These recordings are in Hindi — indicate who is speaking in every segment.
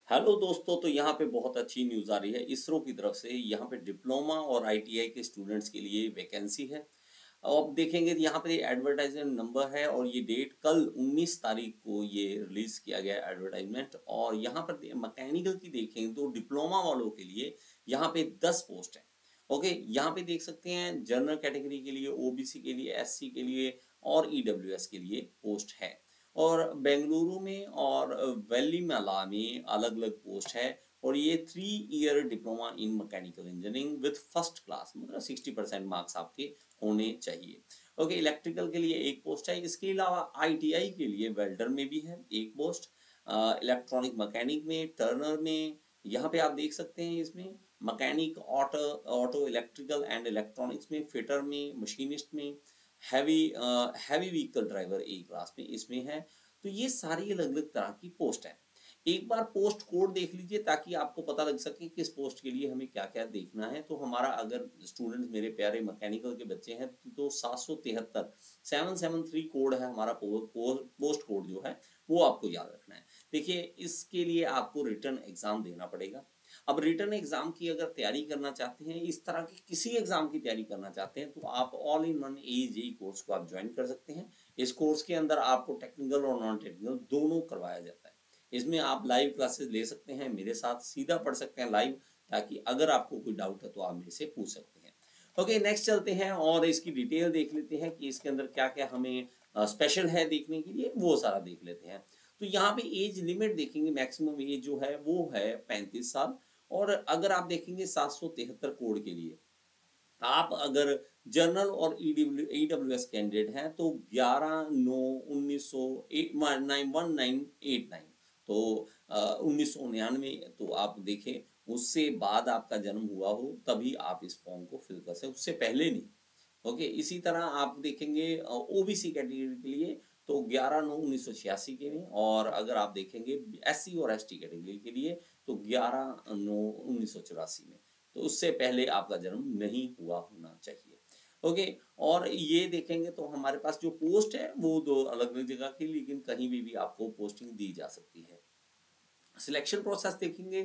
Speaker 1: हेलो दोस्तों, तो यहाँ पे बहुत अच्छी न्यूज़ आ रही है इसरो की तरफ से। यहाँ पे डिप्लोमा और आईटीआई के स्टूडेंट्स के लिए वैकेंसी है। अब देखेंगे तो यहाँ पे एडवर्टाइजमेंट नंबर है और ये डेट कल 19 तारीख को ये रिलीज किया गया एडवर्टाइजमेंट। और यहाँ पर मैकेनिकल की देखें तो डिप्लोमा वालों के लिए यहाँ पे 10 पोस्ट है। ओके, यहाँ पे देख सकते हैं जनरल कैटेगरी के लिए, ओबीसी के लिए, एससी के लिए और ईडब्ल्यूएस के लिए पोस्ट है। और बेंगलुरु में और वेल्लीमला में अलग अलग पोस्ट है। और ये 3 year diploma in mechanical engineering with first class, मतलब 60% मार्क्स आपके होने चाहिए। ओके, इलेक्ट्रिकल के लिए एक पोस्ट है। इसके अलावा आईटीआई के लिए वेल्डर में भी है एक पोस्ट, इलेक्ट्रॉनिक मैकेनिक में, टर्नर में। यहाँ पे आप देख सकते हैं इसमें mechanic, auto auto electrical and electronics में, फिटर में, मशीनिस्ट में, heavy heavy vehicle driver A class में इसमें है। तो ये सारी अलग अलग तरह की पोस्ट है। एक बार पोस्ट कोड देख लीजिए ताकि आपको पता लग सके किस पोस्ट के लिए हमें क्या क्या देखना है। तो हमारा अगर स्टूडेंट्स मेरे प्यारे मैकेनिकल के बच्चे हैं तो 773 773 कोड है हमारा पोस्ट कोड जो है वो आपको याद रखना है। देखिए, इसके लिए आपको रिटर्न एग्जाम देना पड़ेगा। अब रिटर्न एग्जाम की अगर तैयारी करना चाहते हैं, इस तरह की किसी एग्जाम की तैयारी करना चाहते हैं, तो आप all in one AJEE course को आप ज्वाइन कर सकते हैं। इस कोर्स के अंदर आपको टेक्निकल और नॉन टेक्निकल दोनों करवाया जाता है। इसमें आप लाइव क्लासेस ले सकते हैं, मेरे साथ सीधा पढ़ सकते हैं लाइव, ताकि अगर आपको कोई डाउट है तो आप मेरे से पूछ सकते हैं। ओके, नेक्स्ट चलते हैं और इसकी डिटेल देख लेते हैं कि इसके अंदर क्या क्या हमें स्पेशल है देखने के लिए, वो सारा देख लेते हैं। तो यहाँ पे एज लिमिट देखेंगे, मैक्सिमम एज जो है वो है 35 साल। और अगर आप देखेंगे 773 कोड के लिए, आप अगर जनरल और ईडब्ल्यूएस कैंडिडेट हैं तो 11/9/1989, तो 1999, तो आप देखें उससे बाद आपका जन्म हुआ हो तभी आप इस फॉर्म को फिल कर सकते, उससे पहले नहीं। ओके, इसी तरह आप देखेंगे ओबीसी कैटेगरी के लिए तो 11/9/1986 के में। और अगर आप देखेंगे एससी और एसटी कैटेगरी के लिए तो 11/9/1984 में। तो उससे पहले आपका जन्म नहीं हुआ होना चाहिए। ओके, और ये देखेंगे तो हमारे पास जो पोस्ट है वो दो अलग अलग जगह की, लेकिन कहीं भी आपको पोस्टिंग दी जा सकती है। सिलेक्शन प्रोसेस देखेंगे,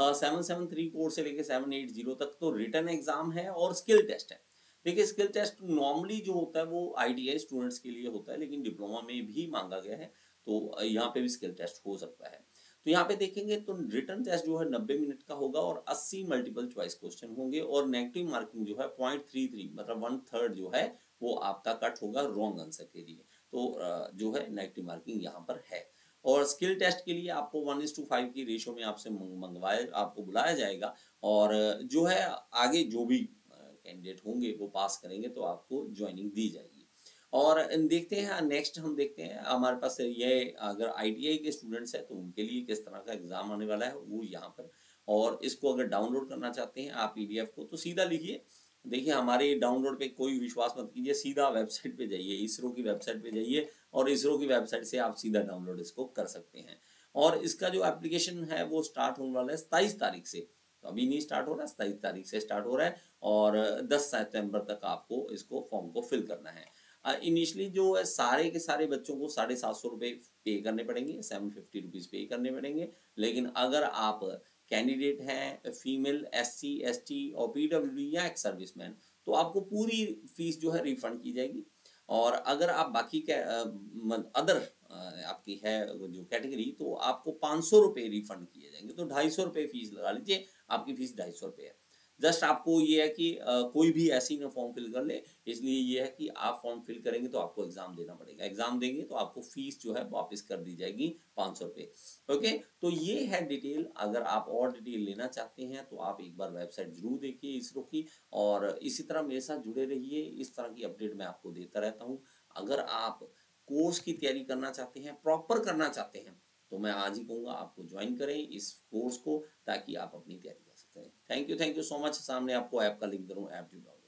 Speaker 1: 773 कोड से लेके 780 तक तो रिटर्न एग्जाम है और स्किल टेस्ट है। देखिए, स्किल टेस्ट नॉर्मली जो होता है वो आईटीआई स्टूडेंट्स के लिए होता है, लेकिन डिप्लोमा में भी मांगा गया है, तो यहाँ पे भी स्किल टेस्ट हो सकता है। तो यहाँ पे देखेंगे तो रिटर्न टेस्ट जो है 90 मिनट का होगा और 80 मल्टीपल चॉइस क्वेश्चन होंगे। और नेगेटिव मार्किंग जो है 0.33, मतलब 1/3 जो है वो आपका कट होगा रॉन्ग आंसर के लिए। तो जो है नेगेटिव मार्किंग यहाँ पर है। और स्किल टेस्ट के लिए आपको 1:5 की रेशो में आपसे मंगवाया, आपको बुलाया जाएगा। और जो है आगे जो भी कैंडिडेट होंगे वो पास करेंगे तो आपको ज्वाइनिंग दी जाएगी। और देखते हैं नेक्स्ट, हम देखते हैं हमारे पास ये अगर आईटीआई के स्टूडेंट्स हैं तो उनके लिए किस तरह का एग्जाम आने वाला है वो यहाँ पर। और इसको अगर डाउनलोड करना चाहते हैं आप पीडीएफ को, तो सीधा लिखिए। देखिए, हमारे डाउनलोड पे कोई विश्वास मत कीजिए, सीधा वेबसाइट पे जाइए, इसरो की वेबसाइट पे जाइए और इसरो की वेबसाइट से आप सीधा डाउनलोड इसको कर सकते हैं। और इसका जो एप्लीकेशन है वो स्टार्ट होने वाला है 27 तारीख से। तो अभी नहीं स्टार्ट हो रहा है, 27 तारीख से स्टार्ट हो रहा है। और 10 सितंबर तक आपको इसको फॉर्म को फिल करना है। इनिशियली जो है सारे के सारे बच्चों को 750 रुपये पे करने पड़ेंगे, 750 रुपीज़ पे करने पड़ेंगे। लेकिन अगर आप कैंडिडेट हैं, फीमेल, एससी, एसटी और पीडब्ल्यूडी या एक्स सर्विसमैन, तो आपको पूरी फीस जो है रिफंड की जाएगी। और अगर आप बाकी अदर आपकी है जो कैटेगरी, तो आपको 500 रुपये रिफंड किए जाएंगे। तो 250 रुपये फीस लगा लीजिए, आपकी फीस 250 रुपये है। जस्ट आपको ये है कि कोई भी ऐसे ही ना फॉर्म फिल कर ले, इसलिए ये है कि आप फॉर्म फिल करेंगे तो आपको एग्जाम देना पड़ेगा। एग्जाम देंगे तो आपको फीस जो है वापस कर दी जाएगी 500 रुपये। ओके, तो ये है डिटेल। अगर आप और डिटेल लेना चाहते हैं तो आप एक बार वेबसाइट जरूर देखिए इसरो की। और इसी तरह मेरे साथ जुड़े रहिए, इस तरह की अपडेट मैं आपको देता रहता हूँ। अगर आप कोर्स की तैयारी करना चाहते हैं, प्रॉपर करना चाहते हैं, तो मैं आज ही कहूँगा आपको ज्वाइन करें इस कोर्स को, ताकि आप अपनी तैयारी कर सकते हैं। Thank you so much. सामने आपको ऐप का लिंक दे रहा हूँ, ऐप जुड़ाओ।